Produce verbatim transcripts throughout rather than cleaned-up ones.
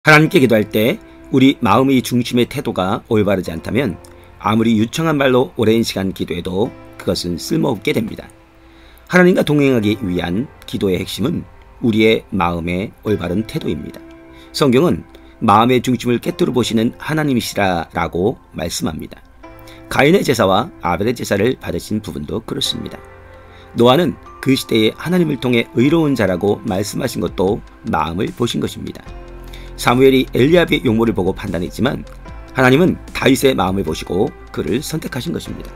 하나님께 기도할 때 우리 마음의 중심의 태도가 올바르지 않다면 아무리 유창한 말로 오랜 시간 기도해도 그것은 쓸모없게 됩니다. 하나님과 동행하기 위한 기도의 핵심은 우리의 마음의 올바른 태도입니다. 성경은 마음의 중심을 꿰뚫어 보시는 하나님이시라 라고 말씀합니다. 가인의 제사와 아벨의 제사를 받으신 부분도 그렇습니다. 노아는 그 시대에 하나님을 통해 의로운 자라고 말씀하신 것도 마음을 보신 것입니다. 사무엘이 엘리압의 용모를 보고 판단했지만 하나님은 다윗의 마음을 보시고 그를 선택하신 것입니다.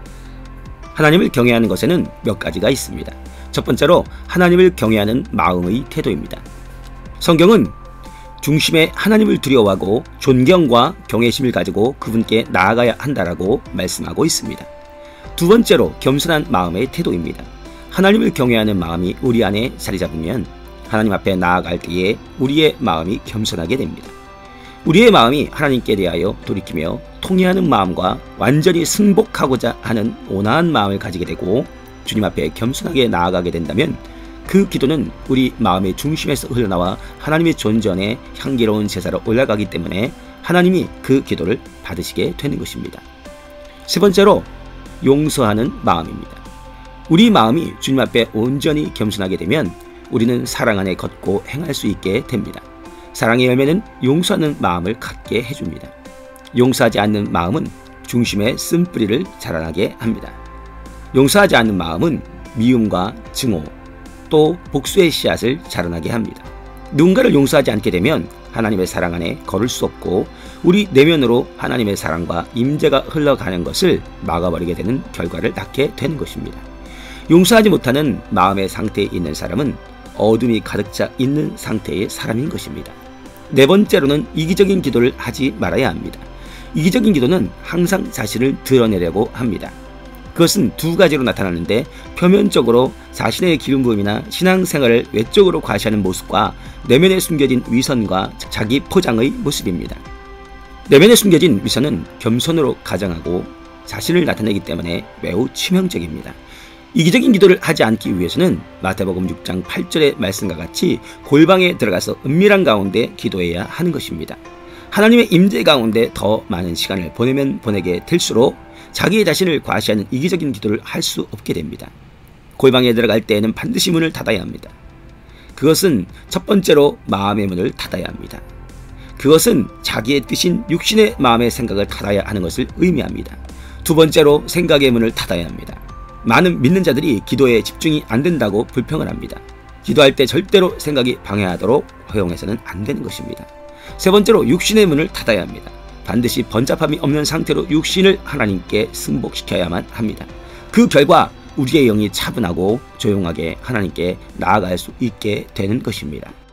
하나님을 경외하는 것에는 몇 가지가 있습니다. 첫 번째로 하나님을 경외하는 마음의 태도입니다. 성경은 중심에 하나님을 두려워하고 존경과 경외심을 가지고 그분께 나아가야 한다라고 말씀하고 있습니다. 두 번째로 겸손한 마음의 태도입니다. 하나님을 경외하는 마음이 우리 안에 자리 잡으면 하나님 앞에 나아갈 때에 우리의 마음이 겸손하게 됩니다. 우리의 마음이 하나님께 대하여 돌이키며 통회하는 마음과 완전히 승복하고자 하는 온화한 마음을 가지게 되고 주님 앞에 겸손하게 나아가게 된다면 그 기도는 우리 마음의 중심에서 흘러나와 하나님의 존전에 향기로운 제사로 올라가기 때문에 하나님이 그 기도를 받으시게 되는 것입니다. 세 번째로 용서하는 마음입니다. 우리 마음이 주님 앞에 온전히 겸손하게 되면 우리는 사랑 안에 걷고 행할 수 있게 됩니다. 사랑의 열매는 용서하는 마음을 갖게 해줍니다. 용서하지 않는 마음은 중심에 쓴뿌리를 자라나게 합니다. 용서하지 않는 마음은 미움과 증오, 또 복수의 씨앗을 자라나게 합니다. 누군가를 용서하지 않게 되면 하나님의 사랑 안에 걸을 수 없고 우리 내면으로 하나님의 사랑과 임재가 흘러가는 것을 막아버리게 되는 결과를 낳게 되는 것입니다. 용서하지 못하는 마음의 상태에 있는 사람은 어둠이 가득 차 있는 상태의 사람인 것입니다. 네 번째로는 이기적인 기도를 하지 말아야 합니다. 이기적인 기도는 항상 자신을 드러내려고 합니다. 그것은 두 가지로 나타나는데 표면적으로 자신의 기름 부음이나 신앙생활을 외적으로 과시하는 모습과 내면에 숨겨진 위선과 자기 포장의 모습입니다. 내면에 숨겨진 위선은 겸손으로 가정하고 자신을 나타내기 때문에 매우 치명적입니다. 이기적인 기도를 하지 않기 위해서는 마태복음 육 장 팔 절의 말씀과 같이 골방에 들어가서 은밀한 가운데 기도해야 하는 것입니다. 하나님의 임재 가운데 더 많은 시간을 보내면 보내게 될수록 자기 자신을 과시하는 이기적인 기도를 할 수 없게 됩니다. 골방에 들어갈 때에는 반드시 문을 닫아야 합니다. 그것은 첫 번째로 마음의 문을 닫아야 합니다. 그것은 자기의 뜻인 육신의 마음의 생각을 닫아야 하는 것을 의미합니다. 두 번째로 생각의 문을 닫아야 합니다. 많은 믿는 자들이 기도에 집중이 안 된다고 불평을 합니다. 기도할 때 절대로 생각이 방해하도록 허용해서는 안 되는 것입니다. 세 번째로 육신의 문을 닫아야 합니다. 반드시 번잡함이 없는 상태로 육신을 하나님께 승복시켜야만 합니다. 그 결과 우리의 영이 차분하고 조용하게 하나님께 나아갈 수 있게 되는 것입니다.